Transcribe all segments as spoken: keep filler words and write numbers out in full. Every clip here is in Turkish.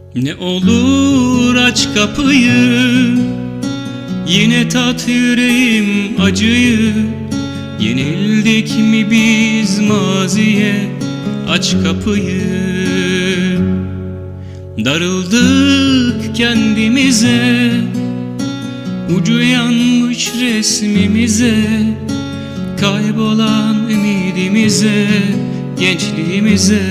Ne olur aç kapıyı, yine tat yüreğim acıyı. Yenildik mi biz maziye? Aç kapıyı. Darıldık kendimize, ucu yanmış resmimize, kaybolan ümidimize, gençliğimize.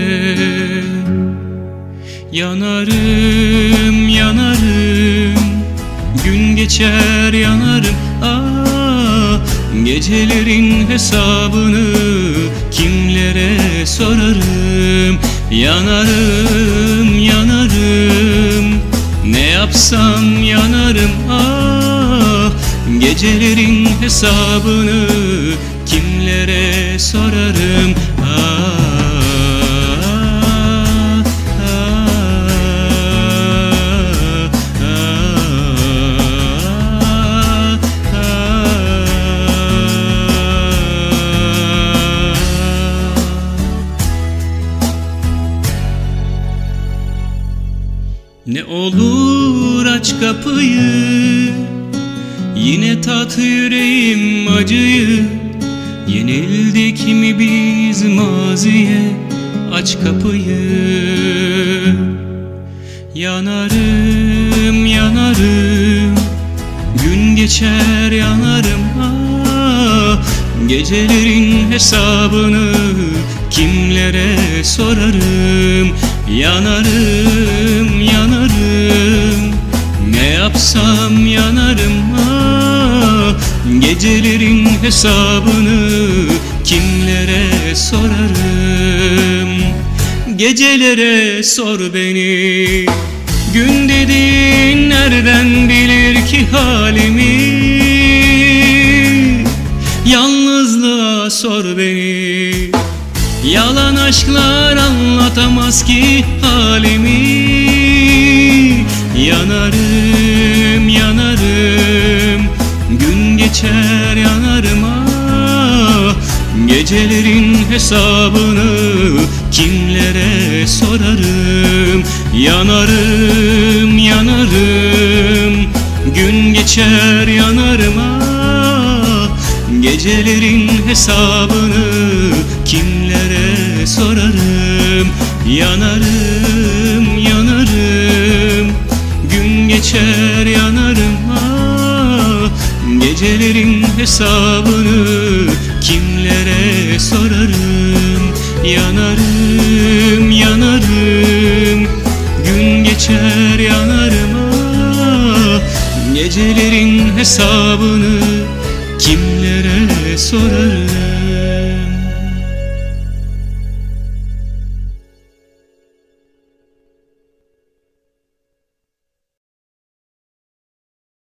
Yanarım, yanarım, gün geçer yanarım. Ah, gecelerin hesabını kimlere sorarım? Yanarım, yanarım, ne yapsam yanarım. Ah, gecelerin hesabını kimlere sorarım? Ah, ne olur aç kapıyı, yine tat yüreğim acıyı. Yenildik mi biz maziye? Aç kapıyı. Yanarım, yanarım, gün geçer yanarım. Ah, gecelerin hesabını kimlere sorarım? Yanarım, yanarım, ne yapsam yanarım. Ah, gecelerin hesabını kimlere sorarım? Gecelere sor beni, gün dediğin nereden bilir ki halimi? Yalnızlığa sor beni, yalan aşklar anlatamaz ki halimi. Yanarım, yanarım, gün geçer yanarım. Ah, gecelerin hesabını kimlere sorarım? Yanarım, yanarım, gün geçer yanarım. Ah, gecelerin hesabını kimlere sorarım? Yanarım, yanarım, gün geçer yanarım. Ah, gecelerin hesabını kimlere sorarım? Yanarım, yanarım, gün geçer yanarım. Ah, gecelerin hesabını kimlere sorarım?